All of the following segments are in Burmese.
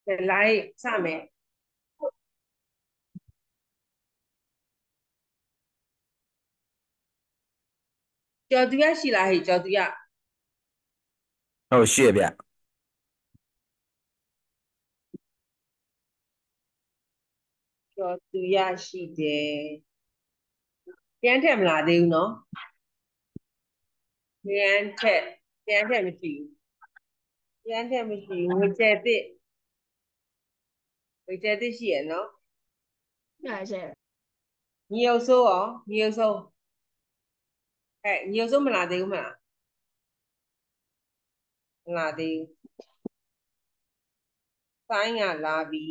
来上面。ကျော်သူရရှိလားဟဲ့ကျော်သူရဟုတ်ရှိရဗျကျော်သူရရှိတယ်ပြန်ထက်မလာသေးဘူးနော်ပြန်ထက်မရှိဘူးပြန်ထက်မရှိဘူးငွေကျက်တစ်ရှိရနော်ညီအောင်စိုးရောညီအောင်စိုးညီအောင်စိုးမလာသေးဘူးမလားမလာသေးဘူးဆိုင်းကလာပြီ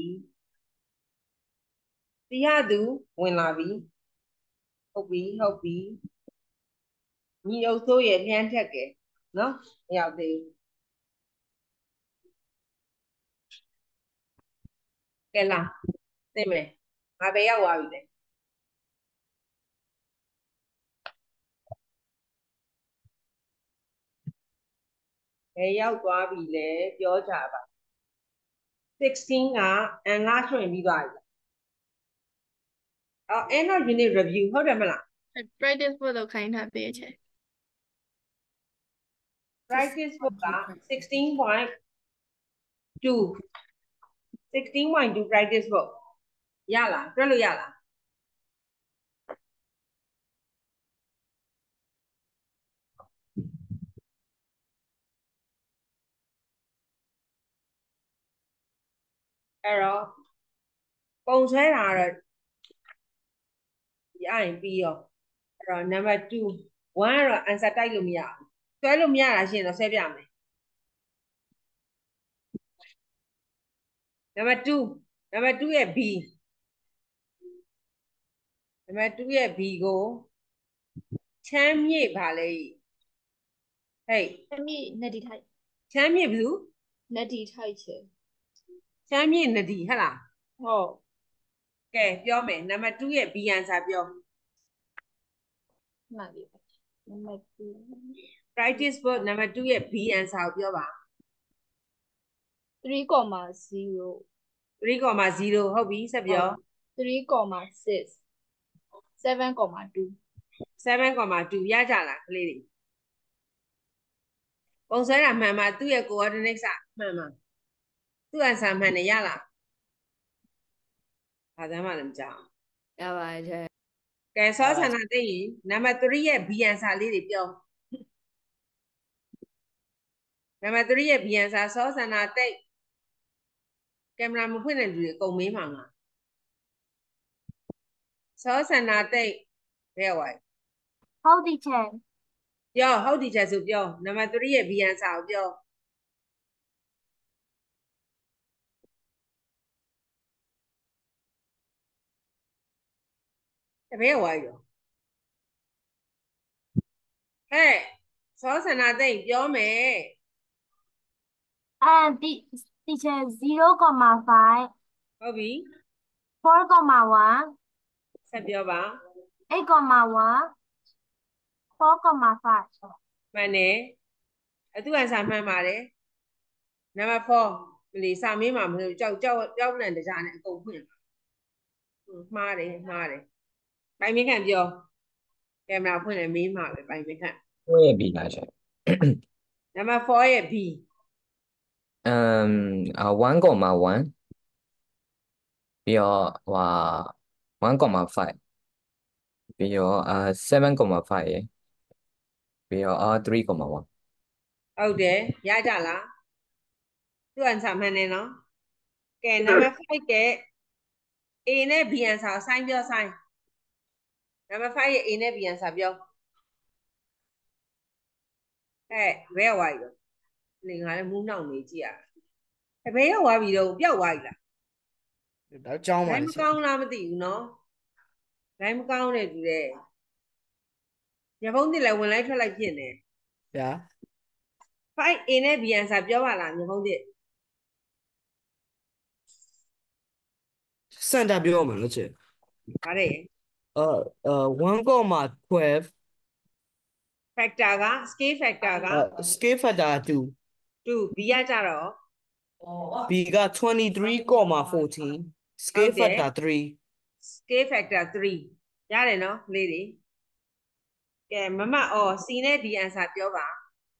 တရားသူဝင်လာပြီဟုတ်ပြီညီအောင်စိုးရဲ့ပြန်ထက်ကဲနော်မရောက်သေးဘူးကဲလာသိမယ်ငါပဲရောက်သွားပြီလေဘယ်ရောက်သွားပြီလဲပြောကြပါ16က enlarge ထွင်ပြီးသွားပြီအော် end of unit review ဟုတ်တယ်မလား practice ဖို့တော့ခိုင်းထားပေးချင် practice book က16.2 practice book ရလားတွက်လို့ရလားအဲ့တော့ပုံဆွဲတာတော့ရရင်ပြီးရောအဲ့တော့ number 2 1ကတော့ answer တိုက်လို့မရဘူးဆွဲလို့မရတာရှိရင်တော့ဆွဲပြမယ် number 2ရဲ့ B number 2ရဲ့ B ကိုချမ်းမြေ့ပါလေဟဲ့ချမ်းမြေ့နဒီထိုက်ချမ်းမြေ့ဘူးနဒီထိုက်ချေချမ်းမြေ့နဒီဟဟလားဟုတ်ကဲပြောမယ် number 2ရဲ့ B answer ပြောမှန်ပြီ number 2 practice book number 2ရဲ့ B answer ကိုပြောပါ 3.0 3.0ဟုတ်ပြီဆက်ပြော 3.6 7.2 7.2ရကြလားကလေးတွေပုံဆွဲတာမှန်မှာသူ့ရဲ့ coordinate မှန်မှာသူ့ answer မှန်တယ်ရလားဘာသာမှလည်းမကြောက်ရပါတယ်ကဲစောဆန္ဒသိရင် number 3ရဲ့ B answer လေးတွေပြော number 3ရဲ့ B answer စောဆန္ဒသိကင်မရာမဖွင့်တဲ့လူတွေအကုန်မေးမှာငါစောဆန္ဒသိဘယ်ဝိုင်ဟုတ်ဒီချေပြောဟုတ်ဒီချက်ဆိုပြော number 3ရဲ့ B answer ကိုပြောဘယ်ဝိုင်ရောဟဲ့စောဆန္ဒသိပြောမယ်ဒီချေ0.5 ဟုတ်ပြီ 4.1 ဆက်ပြောပါ 8.1 4.5 မှန်တယ်သူ့ answer မှန်ပါတယ် number 4မလီစာမေးမှာမလို့ကြောက်လန့်တကြားနဲ့အကုန်ဖွင့်မှားတယ်ပိုင်မခန့်ပြောကင်မရာဖွင့်တယ်မေးမှာပဲပိုင်မခန့်ဟုတ်ရဲ့ B လားချက် number 4ရဲ့ B 1.1ပြီးတော့1.5ပြီးတော့7.5ရယ်ပြီးတော့3.1 ဟုတ်တယ်ရကြလားသူ့ answer မှန်တယ်နော်ကဲ number 5က A နဲ့ B answer ဆိုင်းပြောဆိုင်း number 5ရဲ့ A နဲ့ B answer ပြောဘယ်ရောက်သွားပြီလဲငါလည်းမူးနောက်နေကြည့်ရဘယ်ရောက်သွားပြီတော့ပျောက်သွားပြီလားဒါကြောင်းပါလေမကောင်းလားမသိဘူးနော်လိုင်းမကောင်းတဲ့သူတဲ့ရဖုံးတင်လည်းဝင်လိုက်ထွက်လိုက်ဖြစ်နေဗျာ 5A နဲ့ B answer ပြောပါလားရဖုံးတင်စင်တာပြောမှာလို့ချက်ဗါတယ် 1.12 factor က scale factor က scale factor 2 2 B ရကြတော့ B က23,14 scale factor 3 scale factor 3ရတယ်နော်ကလေးတွေကဲမမအော် C နဲ့ D answer ပြောပါ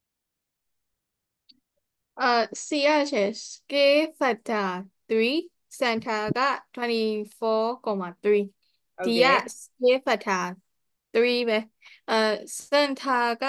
C ရရှင် scale factor 3 center က24,3 ဟု D တ်တယ်က scale factor 3ပဲcenter က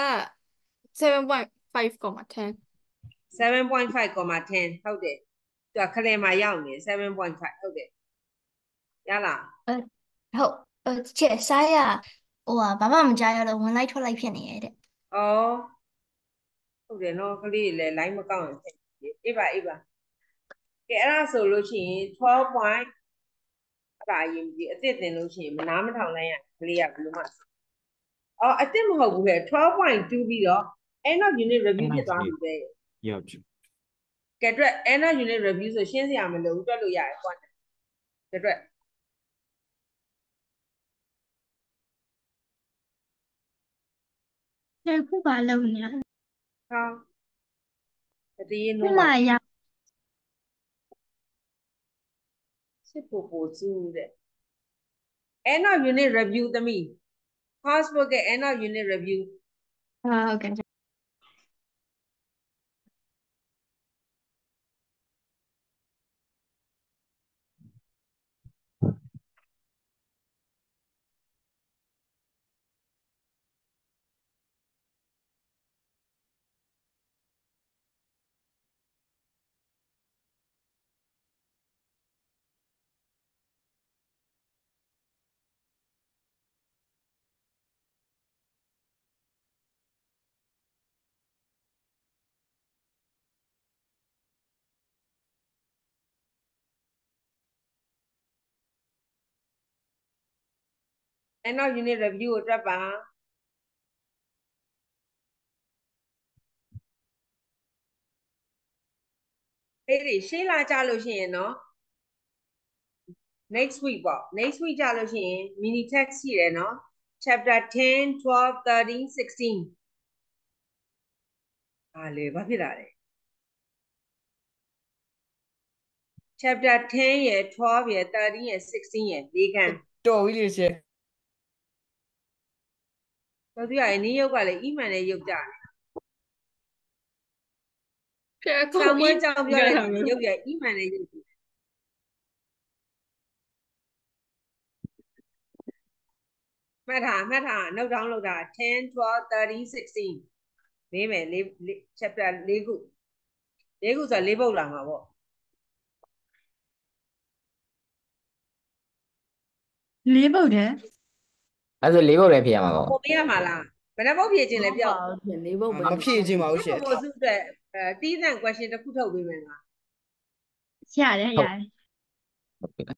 7.5,10 7.5,10 ဟုတ်တယ်သူကခလဲမှာရောက်နေ7.5ဟုတ်တယ်ရလားဟုတ်ချစ်စားရဟိုဘာမှမကြားရတော့ဝင်လိုက်ထွက်လိုက်ဖြစ်နေရဲ့တဲ့ဩဟုတ်တယ်နော်ကလေးတွေလည်း line မကောက်ရင်ဖြစ်တယ်အေးပါကဲအဲ့ဒါဆိုလို့ရှိရင်12 point အဲ့ဒါအရင်ကြီးအစ်စ်တင်လို့ရှိရင်မနားမထောင်လိုက်ရကလေးကဘယ်လိုမှအော်အစ်စ်မဟုတ်ဘူးလေ12.2ပြီးတော့ end of unit review ဖြစ်သွားပြီပဲရောက်ပြီကဲအတွက် end of unit review ဆိုရှင်းစရာမလိုဘူးတွက်လို့ရတယ်ကွာအတွက်ခုပါလုံးနေဟောတည်ရခုနိုးမှပါရစစ်ဖို့ပိုစုတဲ့ end of unit review သမီး coursework ရဲ့ end of unit review ဟုတ်ကဲ့ end of unit review ကိုတွက်ပါအေးလေရှေ့လာကြလို့ရှိရင်နော် next week ပေါ့ next week ကြလို့ရှိရင် mini text ရှိတယ်နော် chapter 10 12 13 16ဟာလေဘာဖြစ်တာလဲ chapter 10ရယ်12ရယ်13ရယ်16ရယ်၄ခန်းတော်ပြီလေချစ်တော်သူရယ်နင်းရုပ်ကလည်း email နဲ့ရုပ်ကြတယ်ကဲအခုစာမွေးကြောင်ပြောတဲ့ရတာမျိုးရုပ်ရယ် email နဲ့ရုပ်ကြည့်မှတ်ထားnote down လုပ်တာ10 12 13 16မေးမယ်chapter ၄ခုဆို4ပုဒ်လာမှာပေါ့လေးပုတ်တယ်အဲ့ဆို၄ဘုတ်လည်းဖြစ်ရမှာပေါ့ပုံပေးရမှာလားဘယ်နှပုဒ်ဖြည့်ခြင်းလဲပြောလေးပုတ်ပဲမဖြည့်ခြင်းပါဘူးရှချစ်စ်ဖို့စုအတွက်တီးသန့် question တစ်ခုထုတ်ပေးမယ်လားရတယ်ရတယ်ဟုတ်ပြီ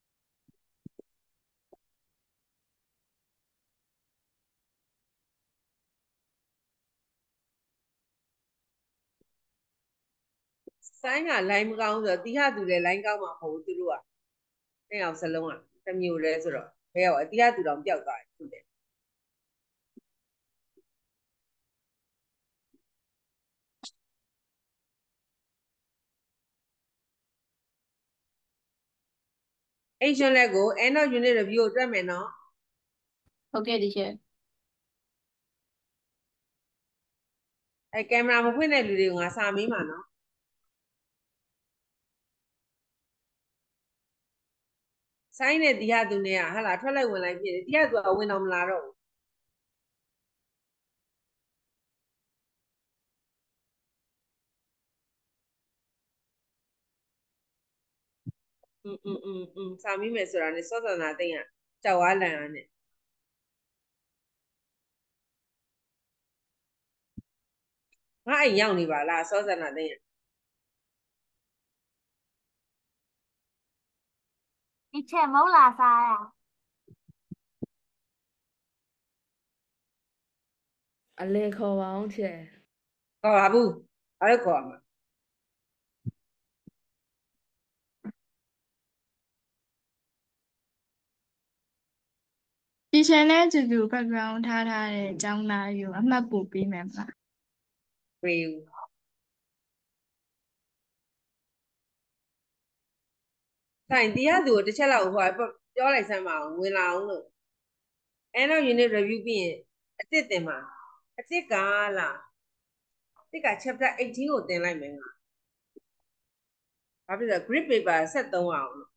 ဆိုင်းက line မကောင်းဆိုတော့တီးဟသူလည်း line ကောင်းမှာမဟုတ်ဘူးသူတို့ကအဲ့အောင်စလုံးကတစ်မျိုးလဲဆိုတော့ဘယ်ရောက်အတီးဟသူတောင်ပျောက်သွားတယ်သူလည်းအဲ့ရှင်လက်ကို end of unit review ကိုတွက်မယ်နော်ဟုတ်ကဲ့ဒီချစ်အဲ့ကင်မရာမဖွင့်တဲ့လူတွေကိုငါစာမေးမှာနော်ဆိုင်းနဲ့တီးဟသူနဲ့ကဟာလာထွက်လိုက်ဝင်လိုက်ဖြစ်တယ်တီးဟသူကဝင်တော့မလာတော့ဘူးစာမေးမယ်ဆိုတာနဲ့စောစောနာသိန်းကကြောက်ဝါလန်အားနဲ့ငါအိမ်ရောက်နေပါလားစောစောနာသိန်းကဒီချက်မဟုတ်လားစားရအလဲခေါ်ပါအောင်ချစ်ခေါ်ပါဘူးဘာလို့ခေါ်မှာဒီချက်နဲ့တူတူ background ထားတဲ့အကြောင်းသားယူအမှတ်ပို့ပေးမယ်မလားဝေးဘူးထိုင်တရားသူကိုတစ်ချက်လောက်ဟိုပြောလိုက်စမ်းပါအောင်ဝင်လာအောင်လို့အဲ့တော့ unit review ပြီးရင်အစ်စ်တင်ပါအစ်စ်ကလားအစ်စ်က chapter 18ကိုတင်လိုက်မယ်ငါဘာဖြစ်လဲ grid paper ဆက်သုံးအောင်လို့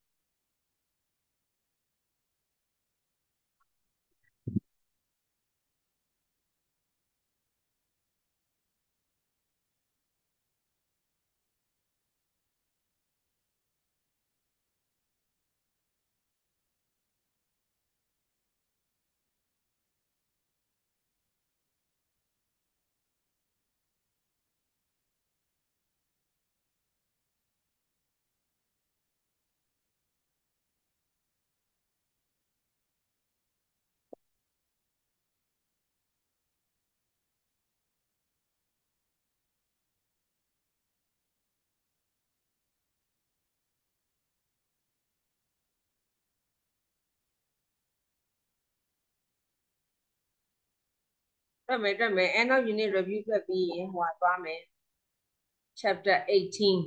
တက်မယ်အဲ့တော့ unit review ဖက်ပြီးရင်ဟိုသွားမယ် chapter 18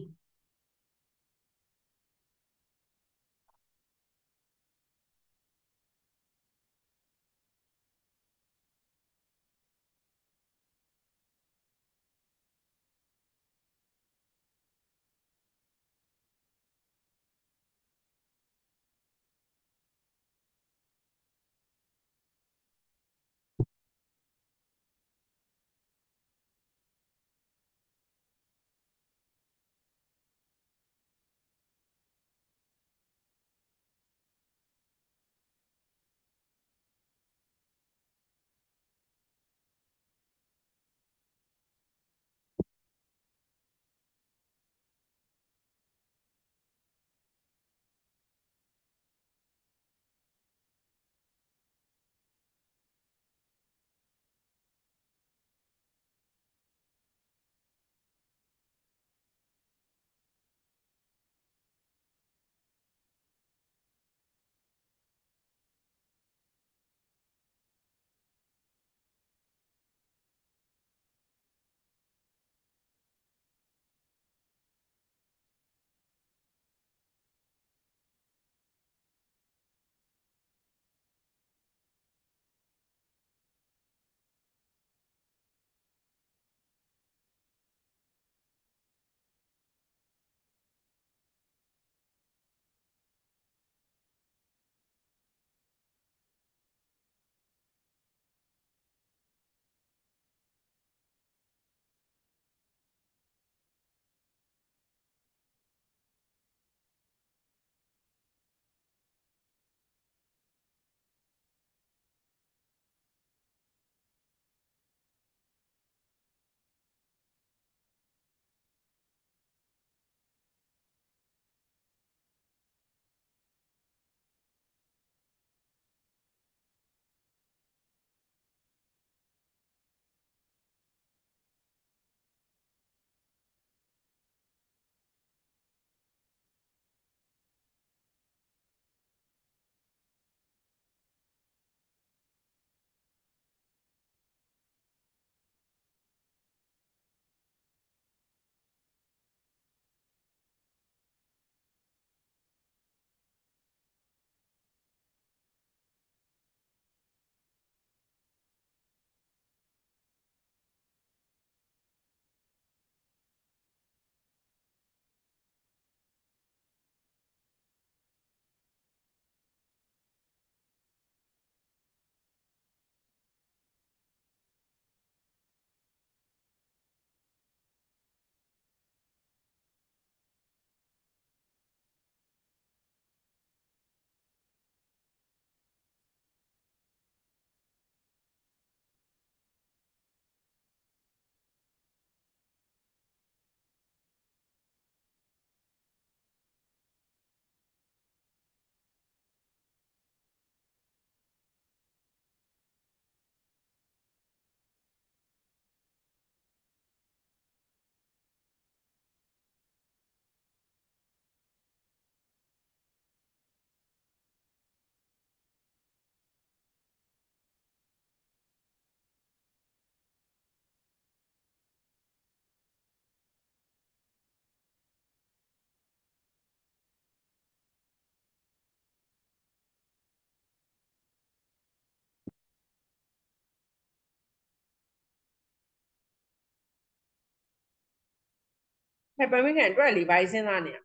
ဟဲ့ပမင်းကန်တွေ့လေဘာစဉ်းစားနေရ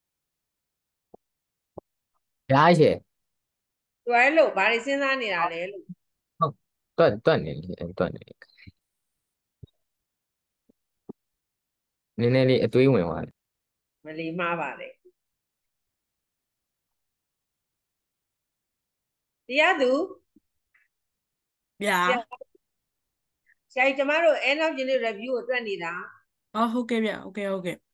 ရရှိသူအဲ့လို့ဘာတွေစဉ်းစားနေတာလဲလို့ဟုတ်တွတ်နေလေတွတ်နေနည်းနည်းလေးအတွေးဝင်သွားတယ်မလီမှားပါလေတရားသူဗျာဆရာကြီးကျမတို့အဲနောက်ကျင်းလေး review ကိုတွက်နေတာအော်ဟုတ်ကဲ့ဗျာဟုတ်ကဲ့ဟုတ်ကဲ့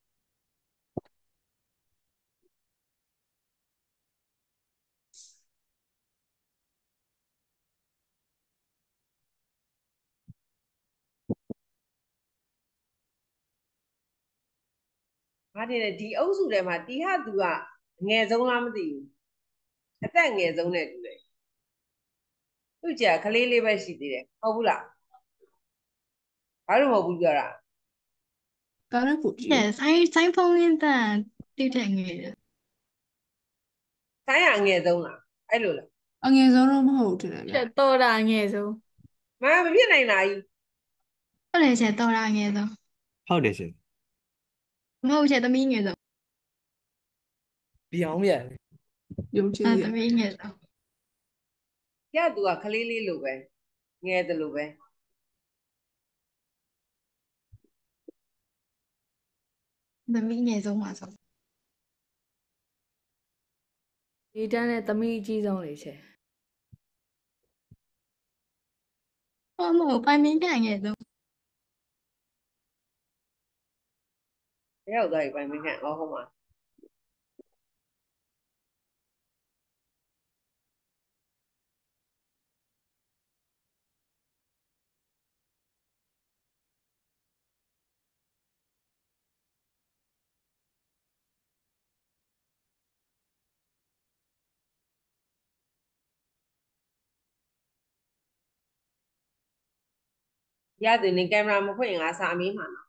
ဘာထင်လဲဒီအုပ်စုထဲမှာတီဟသူကငယ်ဆုံးလားမသိဘူးအသက်ငယ်ဆုံးနဲ့တူတယ်သူ့ကြာကလေးလေးပဲရှိသေးတယ်ဟုတ်ဘူးလားဘာလို့မဟုတ်ဘူးပြောတာကားရဖို့ကြည့် Yes, I phone in that တိတက်ငယ်တယ်ဆိုင်းရအငယ်ဆုံးလားအဲ့လိုလားအငယ်ဆုံးတော့မဟုတ်တယ်ဗျာချက်တော့တာငယ်ဆုံးမဖြစ်နိုင်လားကြီးဟုတ်တယ်ချက်တော်တာငယ်ဆုံးဟုတ်တယ်ရှင်မဟုတ်ချက်သမီးငယ်ဆုံးပြောင်းပြန်ယုံကြည်အဲရသမီးငယ်ဆုံးရသူကကလေးလေးလိုပဲငယ်တယ်လို့ပဲသမီးငယ်ဆုံးပါဆိုဒီတန်းနဲ့သမီးအကြီးဆုံးလေးချက်ဟောမဟုတ်ပိုင်မင်းကန်ငယ်ဆုံးရောက်သွားပြီပိုင်မင်းကန်အော်ဟုတ်မှာရသူနေကင်မရာမဖွင့်ရင်ငါစာမေးမှာနော်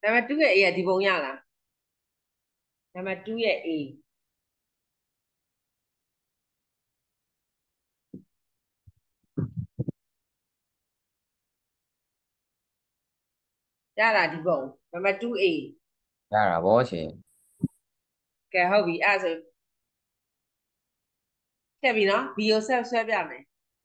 နံပါတ်2ရဲ့ A ကဒီပုံရလားနံပါတ်2ရဲ့ A ရလားဒီပုံနံပါတ် 2A ရတာဗောရှင်ကဲဟုတ်ပြီအဲ့ဒါဆိုဖြတ်ပြီနော် B ကိုဆက်ဆွဲပြမယ်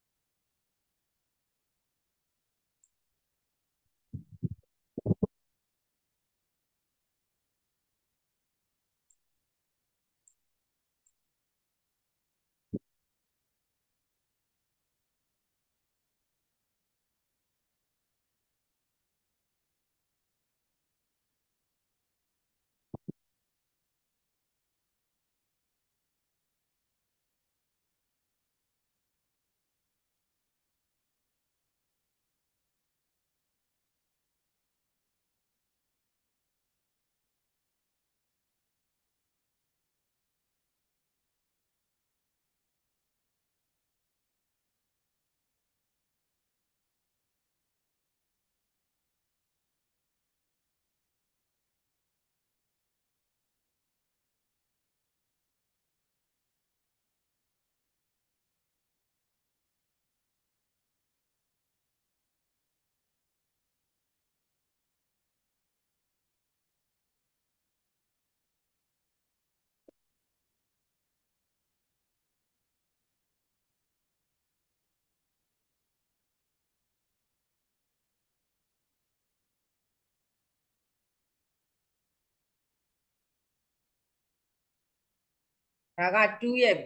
ဒါက2ရဲ့ B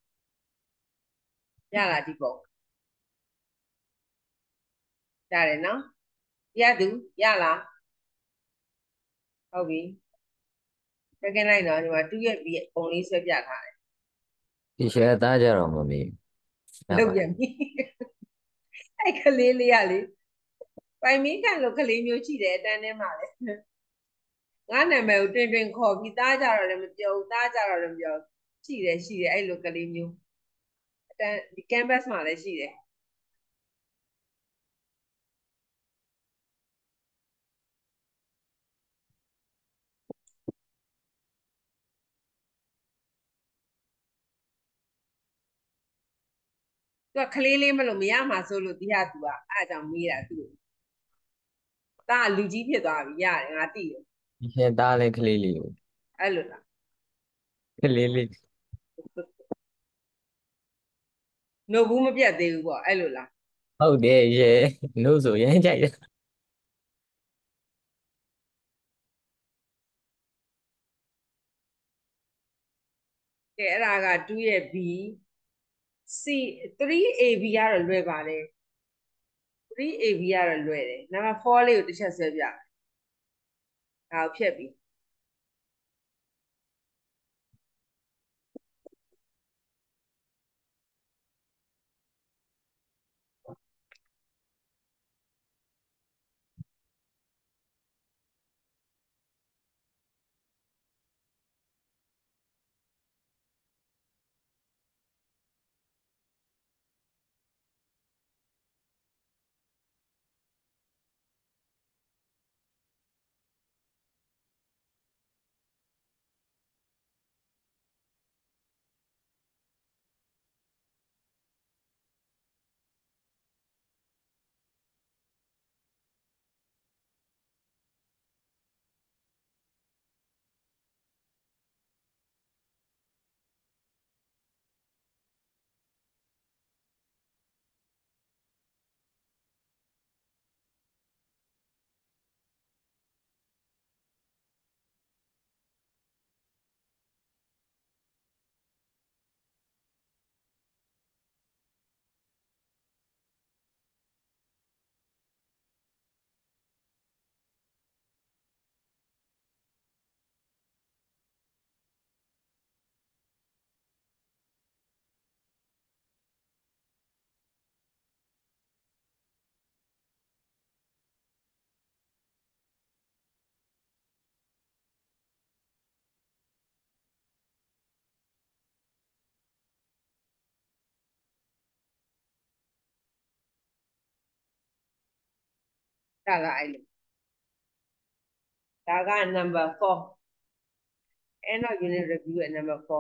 ရလားဒီပုံရတယ်နော်ရသူရလားဟုတ်ပြီ second line တော့ဒီမှာ2ရဲ့ B ရဲ့ပုံလေးဆွဲပြထားတယ်ဒီရှယ်သားကြတော့မမေးရလုတ်ပါပြန်ပြီအဲ့ကလေးလေးကလေပိုင်မင်းကန်လို့ကလေးမျိုးရှိတယ်အတန်းထဲမှာလေငါနာမည်ကိုတွင်တွင်ခေါ်ပြီးသားကြတော့လည်းမပြောဘူးသားကြတော့လည်းမပြောရှိတယ်အဲ့လိုကလေးမျိုးအတန်းဒီ canvas မှာလည်းရှိတယ်သူကကလေးလေးမလို့မရမှာဆိုလို့ဒီဟာသူကအဲ့အကြောင့်မေးတာသူ့ဒါကလူကြီးဖြစ်သွားပြီရတယ်ငါသိတယ်ဒီရှယ်သားလည်းကလေးလေးကိုအဲ့လိုလားကလေးလေးနို့ဘူးမပြတ်သေးဘူးပေါ့အဲ့လိုလားဟုတ်တယ်ရှယ်နှုတ်ဆိုရမ်းကြိုက်တယ်ကဲအဲ့ဒါက2ရဲ့ B C 3AB ကတော့လွယ်ပါတယ် 3AB ကတော့လွယ်တယ်နံပါတ်4လေးကိုတစ်ချက်ဆွဲပြဒါကိုဖြတ်ပြီဒါကအဲ့လိုဒါက number 4 end of unit review ရဲ့ number 4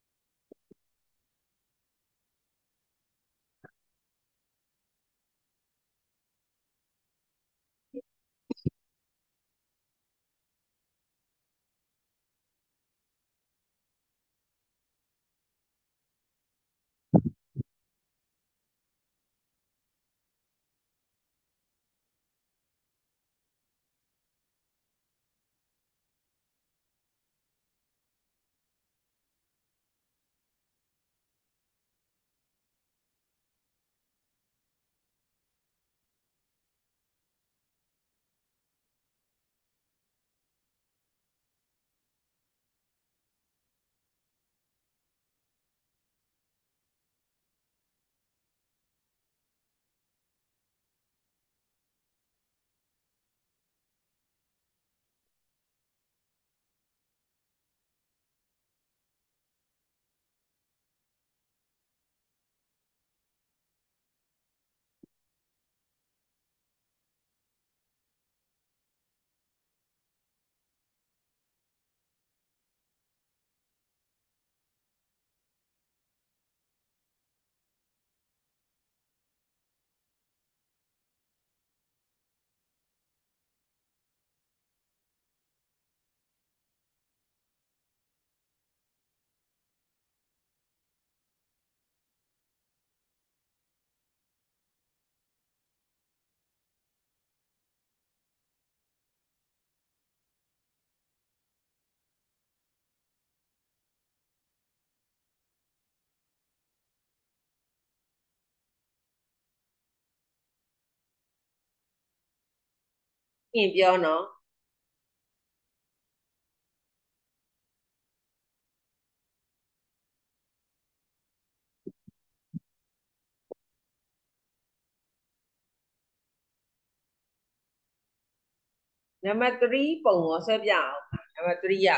ပြင်ပြောနော်နံပါတ်3ပုံရောဆွဲပြအောင်နံပါတ်3ရ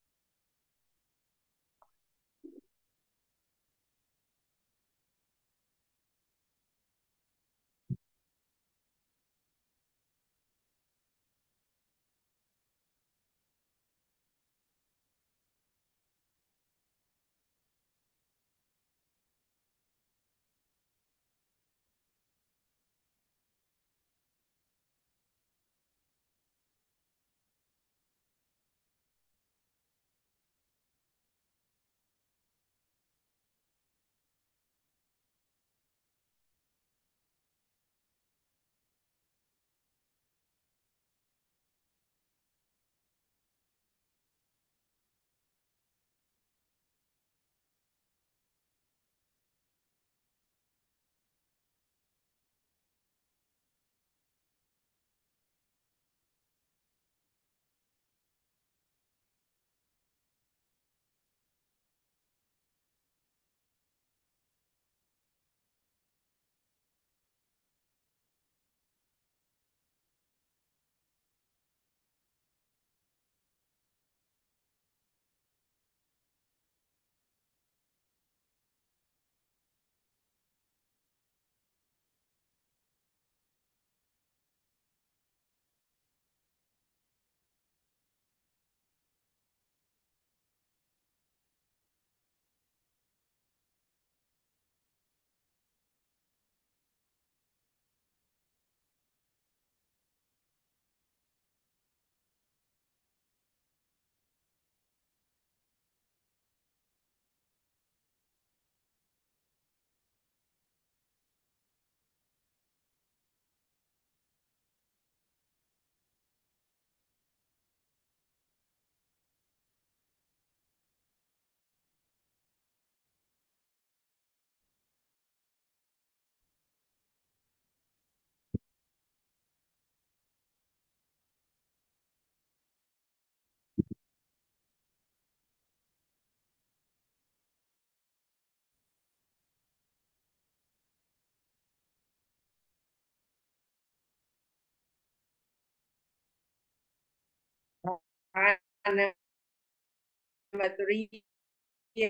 နံပါတ်3ရဲ့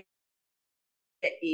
A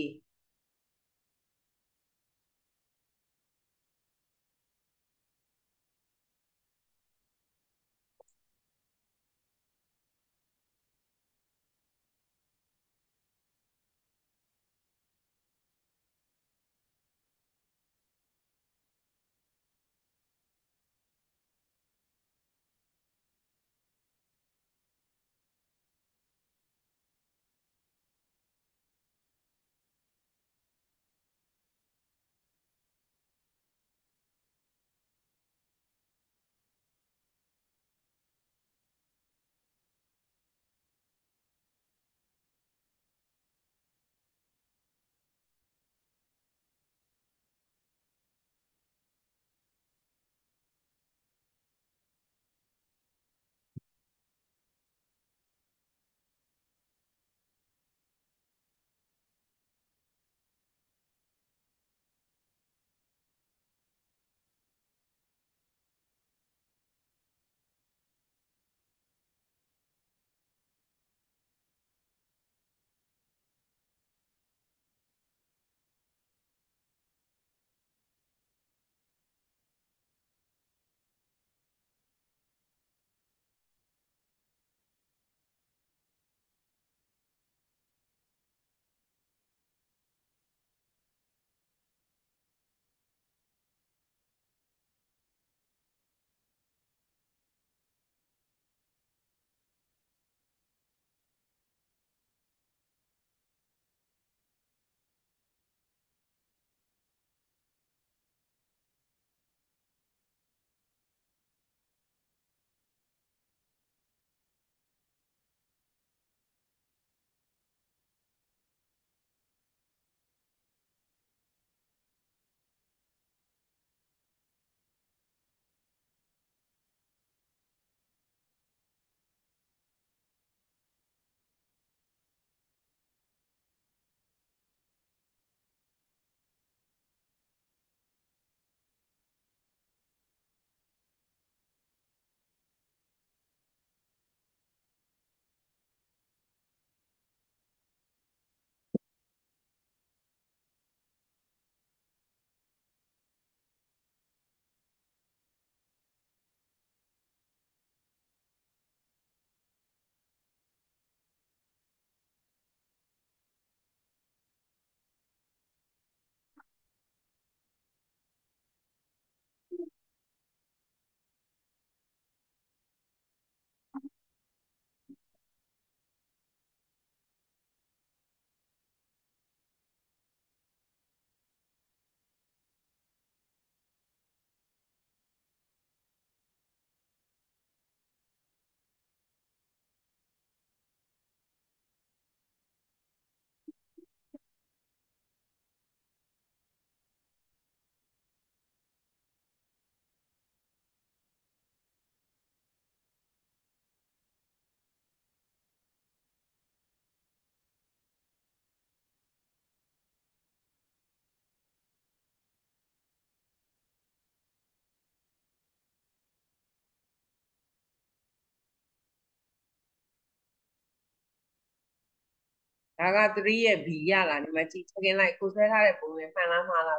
ဒါက3ရဲ့ B ရလားဒီမှာကြည့် check in လိုက်ကိုဆွဲထားတဲ့ပုံနဲ့မှန်လားမှားလား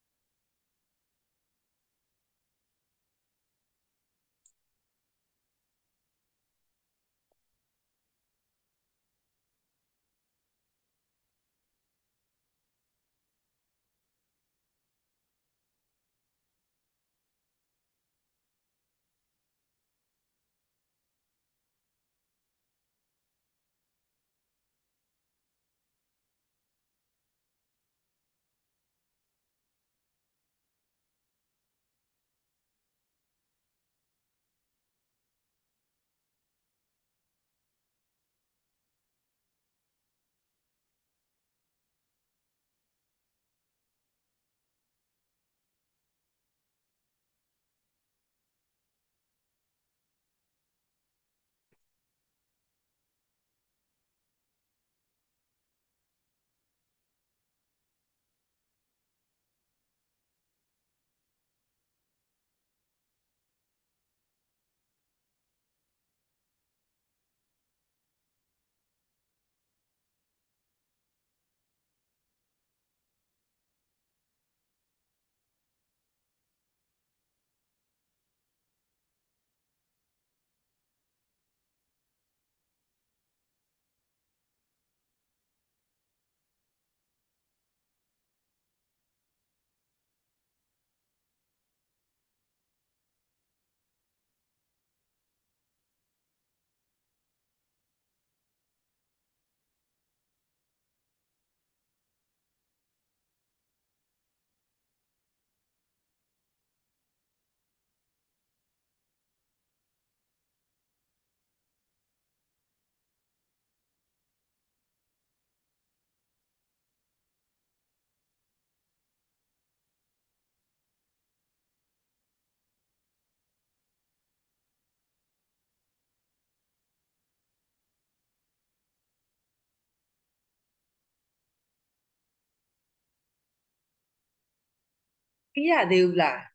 ပြရသေးဘူးလား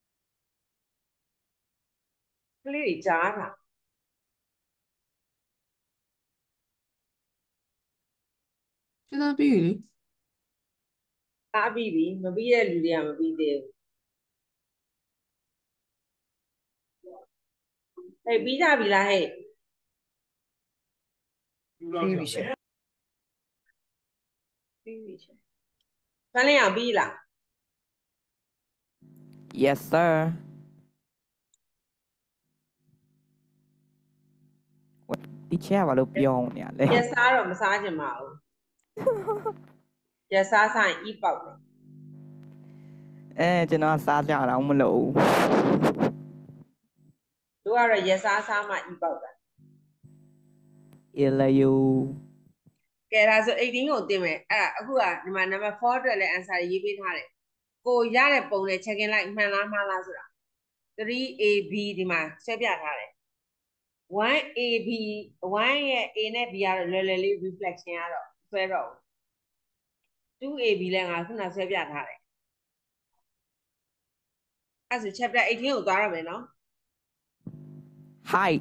ကလေးတွေကြားတာ现在比喻အားပြီးပြီမပြီးတဲ့လူတွေကမပြီးသေးဘူးဟဲ့ပြီးကြပြီလားဟဲ့ပြီးပြီရှင်ပြီးပြီချင်ဖန်လင်းအောင်ပြီးလား Yes sir ဒီချက်ကဘာလို့ပြောင်းနေရလဲရက်စားတော့မစားချင်ပါဘူးရက်စားဆိုင်ဤပေါက်တယ်ကျွန်တော်စားကြတော့မလို့တို့ကတော့ရက်စားစားမှဤပေါက်တာ Elayo ကဲဒါဆို18ကိုတင်မယ်အဲ့ဒါအခုကဒီမှာ number 4အတွက်လည်း answer ရေးပေးထားတယ်ကိုရတဲ့ပုံနဲ့ check in လိုက်မှန်လားမှားလားဆိုတာ 3AB ဒီမှာဆက်ပြထားတယ် 1AB 1ရဲ့ A နဲ့ B ကတော့လွယ်လွယ်လေး reflection ကတော့ဆွဲတော့ 2AB လည်းငါခုနဆွဲပြထားတယ်အဲ့ဆို chapter 18ကိုသွားရမယ်နော် Hi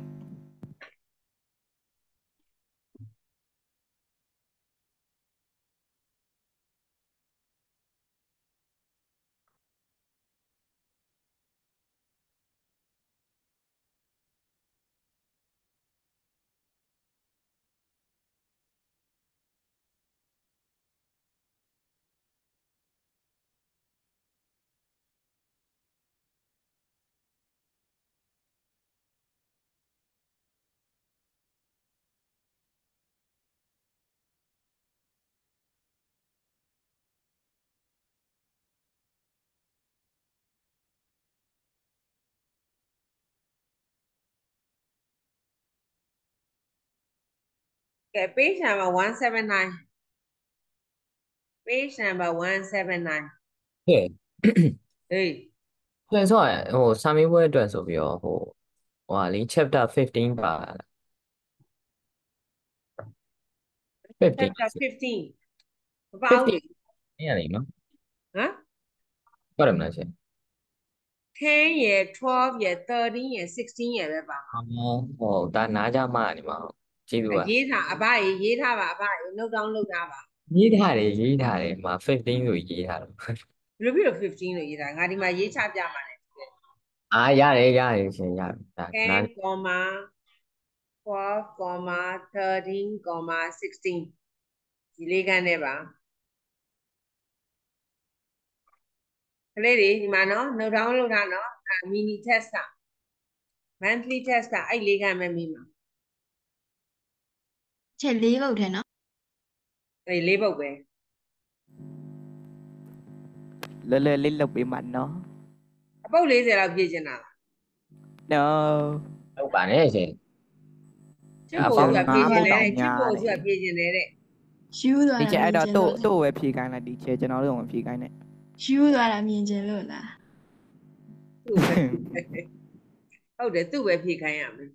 ကဲ page number 179 page number 179 ဟဲ့ဟေးပြန်ဆိုရဟိုစာမေးပွဲအတွက်ဆိုပြီးတော့ဟိုဟာလေ chapter 15ပါလား 15 chapter 15မပါဘူးလေအဲ့ရလေနော်ဟမ်ဟုတ်တယ်မလားရှင် 10ရယ်12ရယ်13ရယ်16ရယ်ပဲပါမှာဟောဒါနားကြမှာနေမှာကျေးဇူးပါရေးထားအဘရေရေးထားပါအဘရေ note down လုပ်ထားပါရေးထားတယ်မှာ15ဆိုရေးထားတော့ဘယ်လိုဖြစ်လို့15လို့ရေးထားငါဒီမှာရေးချပြမှာလေရတယ်ရှင်ရတယ်ဒါနား 10, 12, 13, 16ဒီလေးကန်းနဲ့ပါကလေးတွေဒီမှာနော် note down လုပ်ထားနော် mini test က monthly test ကအဲ့လေးကန်းပဲမိမှာချက်လေးပုတ်တယ်နော်အဲ့လေးပုတ်ပဲလဲလဲလေးလုပ်ပေးမှနော်အပုတ်40လောက်ပြည့်ချင်တာလား No ဟုတ်ပါနဲ့ရှင်ချစ်ဖို့ကပြည့်ချင်တယ်ချစ်ဖို့ကပြည့်ချင်တယ်တဲ့ယူသွားဒီတာချက်အဲ့တော့မြင်ချင်လို့တို့ပဲဖြေခိုင်းလိုက်ဒီချက်ကျွန်တော်တို့ကမဖြေခိုင်းနဲ့ယူသွားတာမြင်ချင်လို့လားသူ့ပဲဟုတ်တယ်သူ့ပဲဖြည့်ခိုင်းရမယ်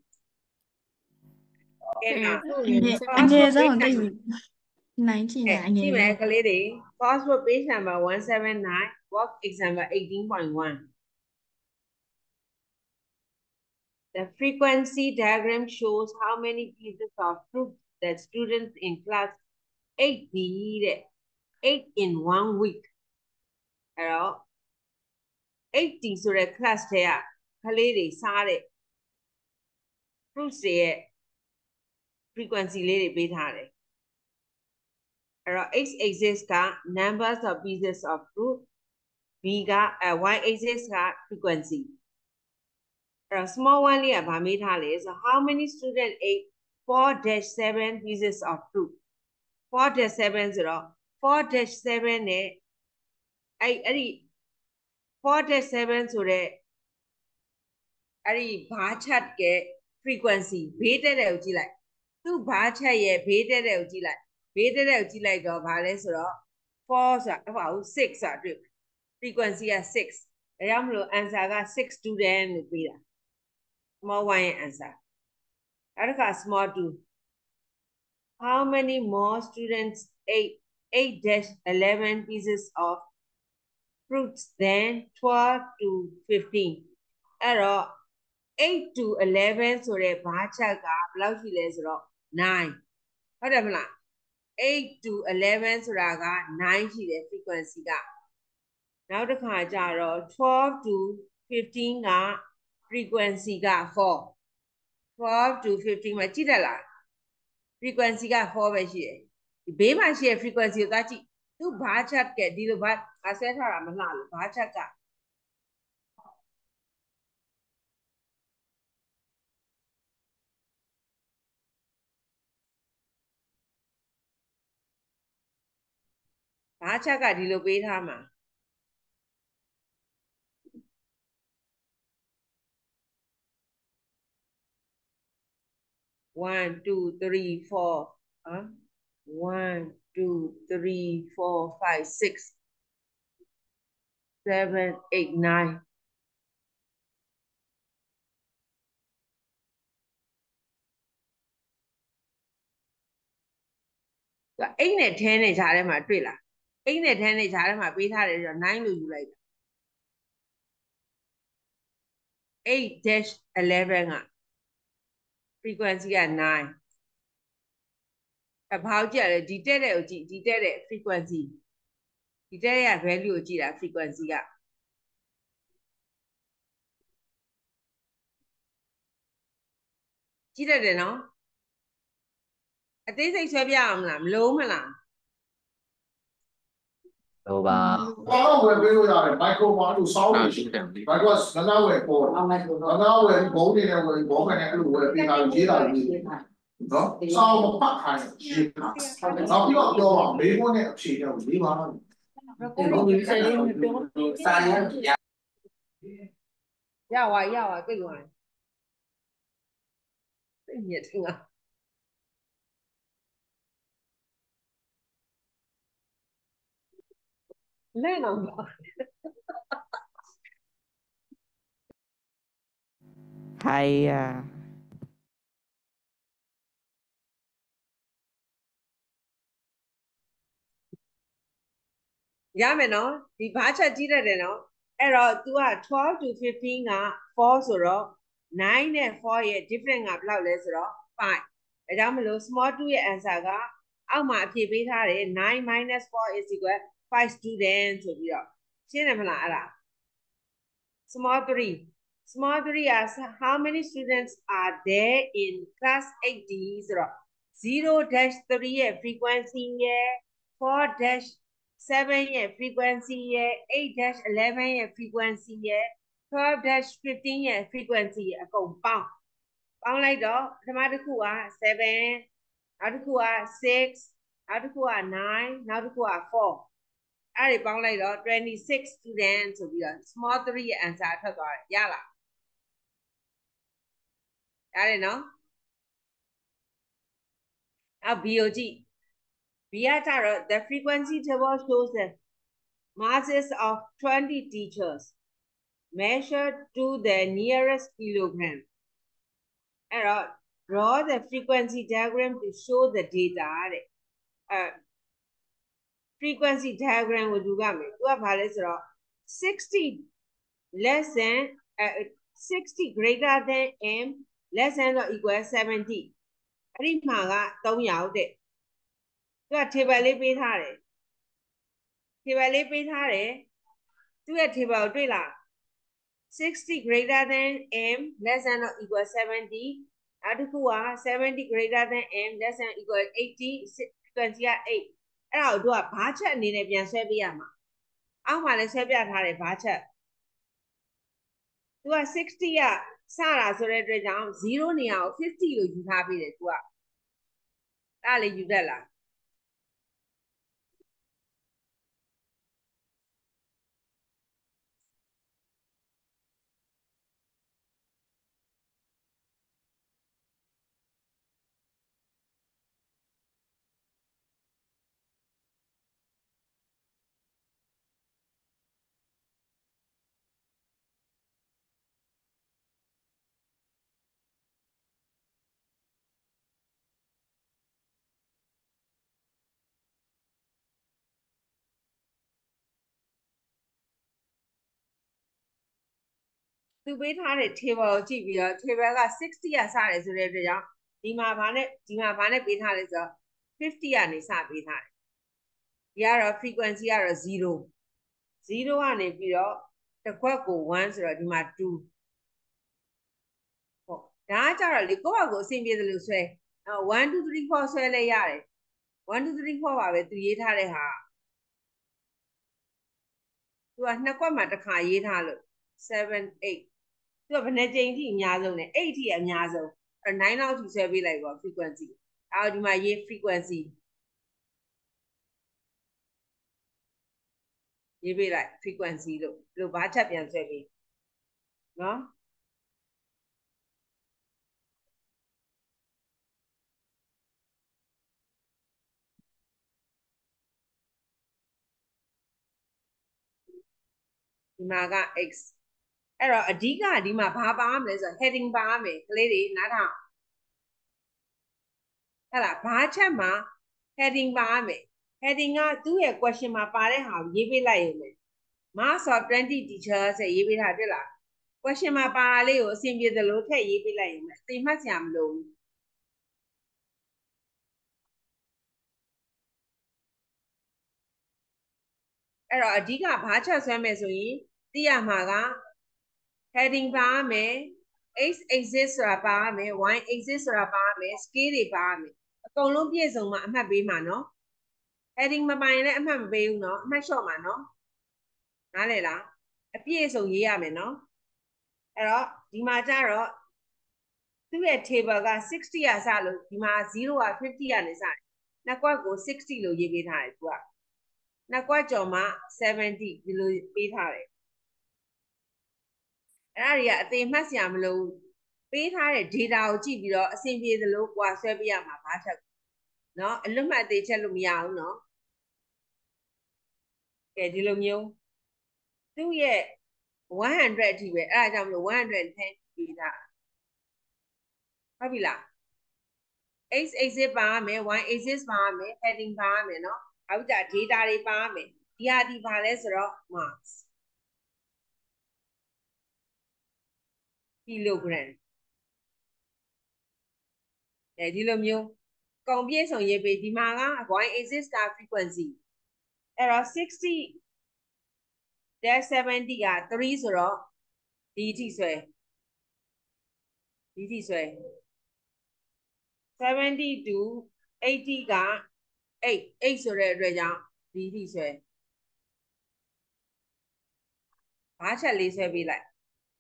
ကဲနော်အငယ်ဆုံးတိတ်နိုင်ချင်တာအငကြယ်ည့်မယ်ကလေးတွေ coursework page number 179 work example 18.1 The frequency diagram shows how many pieces of fruit that students in class 8D တဲ့ 8 in 1 week အဲ့တော့ 8D ဆိုတဲ့ class ထဲကကလေးတွေစားတဲ့ fruits တွေရဲ့ frequency လေးတွေပေးထားတယ်အဲ့တော့ x axis က numbers of pieces of fruit b က y axis က frequency အဲ့တော့ small one လေးကဗာမေးထားလဲဆို how many student ate 4-7 pieces of fruit 4-7ဆိုတော့ 4-7နဲ့အဲ့ဒီ 4-7ဆိုတဲ့အဲ့ဒီဘားချတ်က frequency ဘေးတက်တဲ့ကိုကြည့်လိုက်သူ့ဘားချတ်ရဲ့ဘေးတက်တဲ့ကိုကြည့်လိုက်ဘေးတက်တဲ့ကိုကြည့်လိုက်တော့ဗာလဲဆိုတော့4ဆိုတာဟုတ်ပါဘူး6ဆိုတာတွေ့ frequency က6ဒါကြောင့်မလို့ answer က6 student လို့ပေးတာ small one ရဲ့ answer နောက်တစ်ခါ small 2 how many more students ate 8-11 pieces of fruits than 12 to 15အဲ့တော့8 to 11ဆိုတဲ့ဘားချက်ကဘယ်လောက်ရှိလဲဆိုတော့9ဟုတ်တယ်မလား 8 to 11ဆိုတာက9ရှိတယ် frequency ကနောက်တစ်ခါကျတော့12 to 15က frequency က4 12 to 15မှာကြည့်တတ်လား frequency က4ပဲရှိတယ်ဒီဘေးမှာရှိတဲ့ frequency ကိုသွားကြည့်သူဘာချက်ကဒီလိုဘာဆွဲထားတာမလှလို့ဘာချက်ကဘာချက်ကဒီလိုပေးထားမှာ1 2 3 4 1 2 3 4 5 6 7 8 9အိတ်နဲ့ထဲနဲ့ဈာထဲမှာတွေ့လားအိတ်နဲ့ထဲနဲ့ဈာထဲမှာပေးထားတယ်ဆိုတော့9လို့ယူလိုက်8-11က frequency က9ဘာကိုကြည့်ရလဲဒီတက်တဲ့ကိုကြည့်ဒီတက်တဲ့ frequency ဒီတက်တဲ့ value ကိုကြည့်တာ frequency ကကြည့်တတ်တယ်နော်အသေးစိတ်ဆွဲပြအောင်မလားမလုံးမလားလိုပါဘာလို့ဝယ်ပေးလို့ရတယ်မိုက်ခရိုဘာလို့စောင်းနေရှိတယ်ဘာကစနာဝယ်ပေါ်နာဝယ်ဘုံနေတယ်ဝယ်ဘောကနေအဲ့လိုဝယ်ပေးတာရေးတာရေးနော်စောင်းမပတ်ခိုင်းရေးတာနောက်ပြီးတော့ပြောပါမေးခွန်းနဲ့အဖြေတော့ရေးပါတော့ရပါသိသွားသိညက်ထင်ကလဲတော့ပါ hay à ရမယ်နော်ဒီဘာချက်ကြည့်တတ်တယ်နော်အဲ့တော့ तू က12 to 15က4ဆိုတော့9နဲ့4ရဲ့ difference ကဘယ်လောက်လဲဆိုတော့5ဒါကြောင့်မလို့ small 2ရဲ့ answer ကအောက်မှာအဖြေပေးထားတယ်9 minus 4 is equal 5 students ဆိုပြီးတော့ရှင်းတယ်မလားအဲ့ဒါ small 3 is how many students are there in class 8D ဆိုတော့0-3ရဲ့ frequency ရဲ့4-7ရဲ့ frequency ရဲ့8-11ရဲ့ frequency ရဲ့12-15ရဲ့ frequency ရဲ့အကုန်ပေါင်းလိုက်တော့ပထမတစ်ခုက7နောက်တစ်ခုက6နောက်တစ်ခုက9နောက်တစ်ခုက4အဲ့ဒီပေါင်းလိုက်တော့26 students ဆိုပြီးတော့ small 3ရဲ့ answer ထွက်သွားတယ်ရလားရတယ်နော်နောက် B ကိုကြည့် B ကကြတော့ the frequency table shows the masses of 20 teachers measured to the nearest kilogram အဲ့တော့ draw the frequency diagram to show the data တဲ့frequency diagram ကိုดูရမယ်သူကဘာလဲဆိုတော့60 less than 60 greater than m less than or equal 70အဲ့ဒီမှာက3ရောက်တဲ့သူက table လေးပေးထားတယ် table လေးပေးထားတယ်သူရဲ့ table ကိုတွေ့လား60 greater than m less than or equal 70နောက်တစ်ခုက70 greater than m less than or equal 80 frequency က8အဲ့ဒါကိုတို့ကဘာချက်အနေနဲ့ပြန်ဆွဲပေးရမှာအောက်မှာလည်းဆွဲပြထားတယ်ဘာချက်သူက60ကစတာဆိုတဲ့အတွက်ကြောင့်0နေရာကို50လို့ယူထားပေးတယ်သူကအဲ့လေယူတတ်လားသူပေးထားတဲ့ table ကိုကြည့်ပြီးတော့ table က60ကစတယ်ဆိုတဲ့အတွက်ကြောင့်ဒီမှာဘာနဲ့ပေးထားလဲဆိုတော့ 50ကနေစပေးထားတယ်ဒီကတော့ frequency ကတော့0 0ကနေပြီးတော့တစ်ခွက်ကို1ဆိုတော့ဒီမှာ2ဟုတ်ဒါကကြတော့လေကိုယ့်ဘာကိုအဆင်ပြေသလိုဆွဲ1 2 3 4ဆွဲလဲရတယ်1 2 3 4ပါပဲသူရေးထားတဲ့ဟာသူကနှစ်ခွက်မှာတစ်ခါရေးထားလို့7 8သူကဘယ်နှကြိမ်ထိအများဆုံးလဲ8ထိအများဆုံး9လောက်ထိဆွဲပေးလိုက်ပေါ့ frequency ဒီမှာရေး frequency ရေးပေးလိုက် frequency လို့ဘာချက်ပြန်ဆွဲပေးနော်ဒီမှာက x အဲ့တော့အဓိကဒီမှာဘာပါမလဲဆိုတော့ heading ပါမယ်ကလေးတွေနားထောင်အဲ့ဒါဘာချက်မှာ heading ပါမယ် heading ကသူ့ရဲ့ question မှာပါတဲ့ဟာကိုရေးပေးလိုက်ရုံပဲ mass of 20 teacher ဆိုရေးပေးထားတွေ့လား question မှာပါတာလေးကိုအဆင်ပြေသလိုထည့်ရေးပေးလိုက်ရုံပဲအသိမှတ်စရာမလိုဘူးအဲ့တော့အဓိကဘာချက်ဆွဲမယ်ဆိုရင်သိရမှာက heading ပါမယ် x axis ဆိုတာပါမယ် y axis ဆိုတာပါမယ် scale တွေပါမယ်အကုန်လုံးပြည့်စုံမှအမှတ်ပေးမှာနော် heading မပိုင်လည်းအမှတ်မပေးဘူးနော်အမှတ်လျှော့မှာနော်နားလည်လားအပြည့်စုံရေးရမယ်နော်အဲ့တော့ဒီမှာကျတော့သူ့ရဲ့ table က60ကစလို့ဒီမှာ0က50ကနေစတယ်နှစ်ကွက်ကို60လို့ရေးပေးထားတယ်သူကနှစ်ကွက်ကျော်မှ70ဒီလိုပေးထားတယ်အဲ့ဒါတွေကအသေးမှတ်စရာမလိုဘူးပေးထားတဲ့ data ကိုကြည့်ပြီးတော့အဆင်ပြေသလိုကွာဆွဲပေးရမှာဘာချက်เนาะအလွတ်မှတ်အသေးချက်လို့မရဘူးเนาะကဲဒီလိုမျိုးသူ့ရဲ့100အထိပဲအဲ့ဒါကြောင့်မလို့110ပေးထားဟုတ်ပြီလား x axis ပါမယ် y axis ပါမယ် heading ပါမယ်เนาะအခုကြ data တွေပါမယ်ဒီဟာဒီပါလဲဆိုတော့ marks kilogram ဒီလိုမျိုးကုန်ပြည့်စုံရေးပေးဒီမှာက y axis က frequency အဲ့တော့60 70က3ဆိုတော့ဒီအထိဆွဲဒီအထိဆွဲ70 to 80က8ဆိုတဲ့အတွက်ကြောင့်ဒီအထိဆွဲဘာချက်လေးဆွဲပေးလိုက်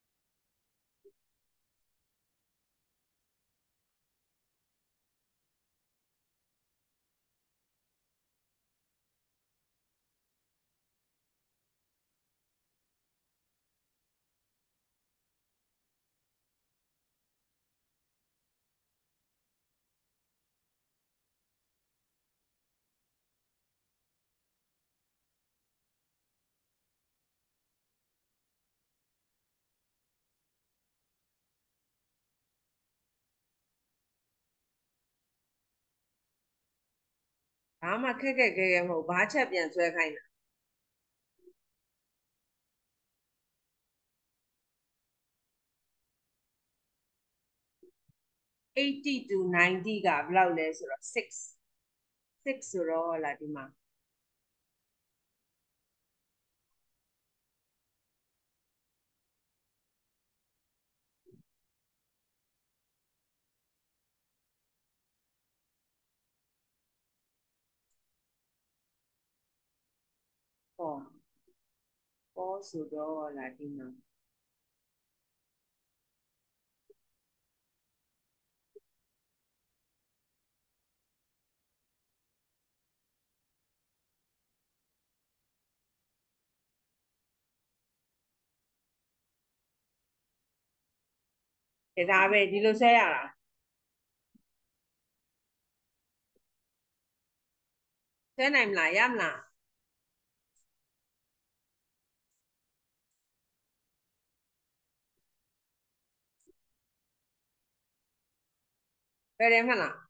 ဘာမှခက်ခက်ခဲခဲမဟုတ်ဘာချက်ပြန်ဆွဲခိုင်းတာ80 to 90ကဘယ်လောက်လဲဆိုတော့6ဆိုတော့လာဒီမှာဟောပေါ်ဆိုတော့လာဒီမှာဒါပဲဒီလိုဆွဲရတာဆွဲနိုင်မလားရမလားဆွဲတယ်မလား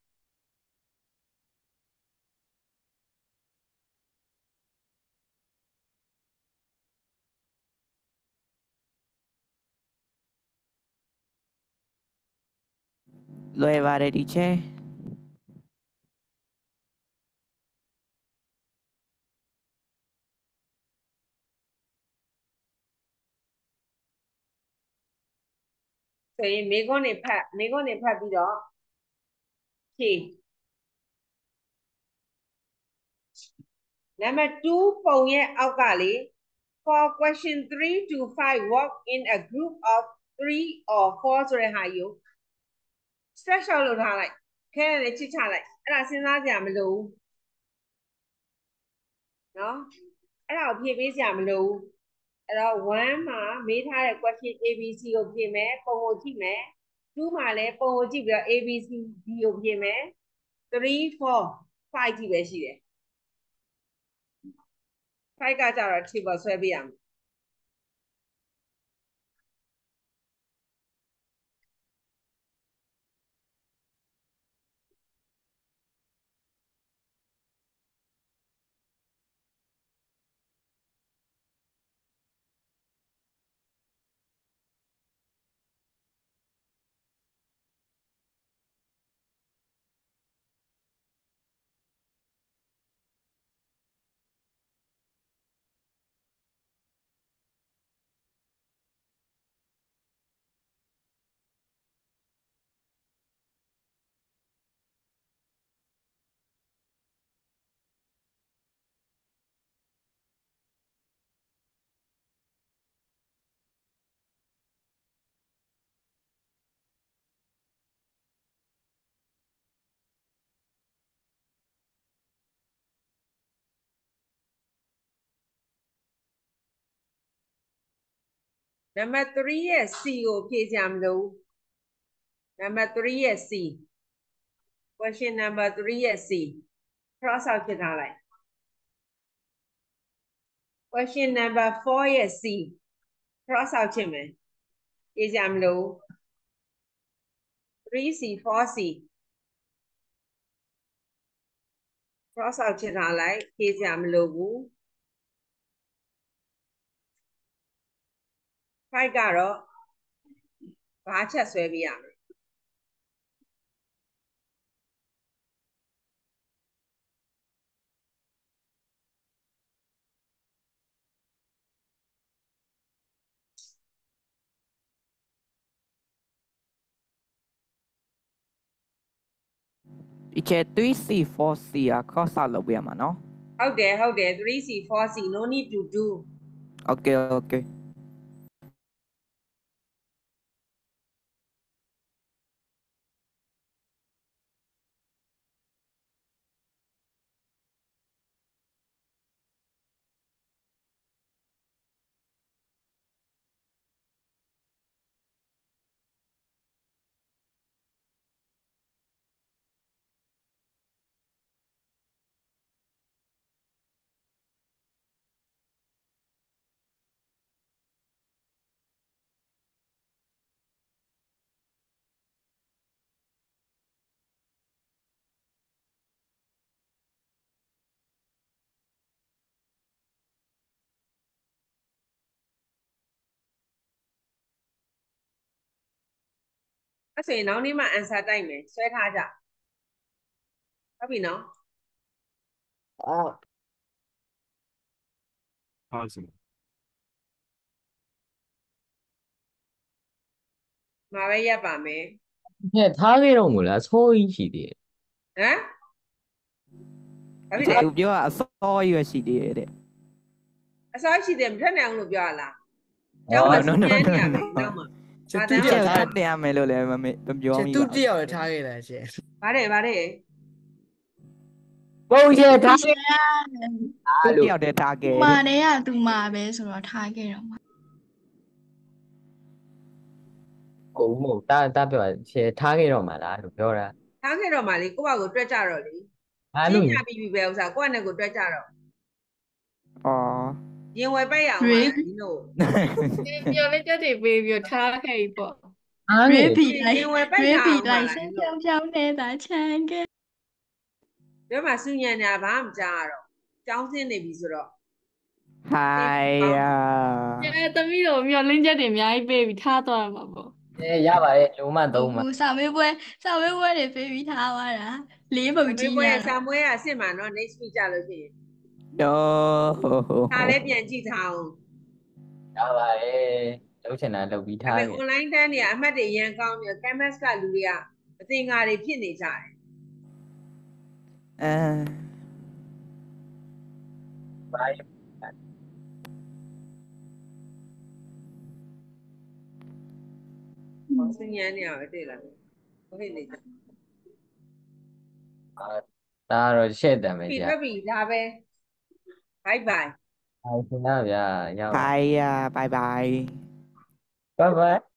လွယ်ပါတယ် teacher ဆိုရင်မိကုန်းနေဖတ်ပြီးတော့ဖြေ Number 2 ပုံရဲ့အောက်ကလေ for question 3 to 5 walk in a group of 3 or 4ဆိုတဲ့ဟာယူ stretch out လုပ်ထားလိုက်ခဲနဲ့ချစ်ချလိုက်အဲ့ဒါစဉ်းစားကြမလို့နော်အဲ့ဒါကိုဖြေပေးစရာမလိုဘူးအဲ့တော့1မှာမေးထားတဲ့ question ABC ကိုဖြေမယ်ပုံကိုကြည့်မယ်2မှာလည်းပုံကိုကြည့်ပြီးတော့ ABC D ကိုဖြေမယ်3 4 5ကြည့်ပဲရှိတယ်5ကကြတော့ table ဆွဲပေးရမယ်Number 3ရဲ့ C ကိုဖြေစရာမလို Number 3ရဲ့ C question number 3ရဲ့ C cross out ဖြစ်ထားလိုက် question number 4ရဲ့ C cross out ဖြစ်မယ်ဖြေစရာမလို 3C 4C cross out ဖြစ်ထားလိုက်ဖြေစရာမလိုဘူး5ကတော့ဘာချက်ဆွဲပေးရမယ်ဒီချက် 3C 4C อ่ะ cross out လုပ်ပြရမှာเนาะဟုတ်တယ် 3C 4C no need to do Okay okay အဲ့ဆိုရင်နောက်နေ့မှ answer တိုက်မယ်ဆွဲထားကြဟုတ်ပြီနော်ဟုတ်စီမှာပဲရပ်ပါမယ်ဟဲ့ထားခဲ့တော့မို့လားဆိုးကြီးရှိသေးတယ်ဟမ်ဘာဖြစ်လဲသူပြောတာအစောရွယ်ရှိသေးတယ်တဲ့အစောရှိတယ်မထွက်နိုင်အောင်လို့ပြောရလားကျောင်းမှာစူးညမ်းနေရမယ်နောက်မှာချက်သူတူချက်ထားတက်ရမယ်လို့လည်းမပြောချက်မိတူပါတဘူးယောက်ထားခဲ့တယ်ချက်ဗါတယ်ပုံရထားခဲ့သူတယောက်တည်းထားခဲ့မာတယ်ကသူမာပဲဆိုတော့ထားခဲ့တော့မှာကိုမို့တာပြောချေထားခဲ့တော့မှာလားလို့ပြောတာထားခဲ့တော့မှလေကိုယ့်ဘာကိုတွက်ကြတော့လေအဲ့ရှလိုင်းညာပြီးပြီပဲဥစားကိုယ့်အနေကိုတွက်ကြတော့อ๋อရင်ဝယ်ပိုက်ရအောင်ပါဒီလိုမျောလေးချက်တွေပေးပြီးထားခဲ့ပြီပေါ့အားရွေးနေပြီးလိုက်ရင်ဝယ်ပိုက်ရွေးရပြီးအောင်ပါလိုက်လားဆဒီင်းလိုပြောင်းနေတာချမ်းခဲ့ပြောမှစူးညံညာဘာမှမကြားရတော့ကျောင်းဆင်းနေပြီဆိုတော့ไฮอ่ะသမီးတို့မျောလင်းချက်တွေအများကြီးပေးပြီးထားသွားမှာပေါ့ရပါတယ်လုံးမသုံးမှာဘူးစာမေးပွဲတွေပေးပြီးထားသွားတာလေးပုံမေကြီးပွဲညာစာမွေးအစ်စ်မှာနော် next week ကြလို့ရှိရင်โอ้ဒါလည်းပြန်ကြည့်ထားအောင်ရပါတယ်လုပ်ချင်တာလုပ်ပြီးဒါထားပေမဲ့ခဲ့ online တန်းနေကအမှတ်တွေရန်ကောင်းပြီး canvas ကလူတွေကအသင်္ကာတွေဖြစ်နေကြတယ်အဲစဉ္ညာနေရပဲတွေ့လားဟုတ်ဟဲ့နေကြဒါကတော့ရှေ့တံပဲပြီဗျာထွက်ပြီဒါပဲ bye bye ဟုတ်ပါဗျာရောက်ဘိုင်ယာဘိုင်ဘိုင် bye bye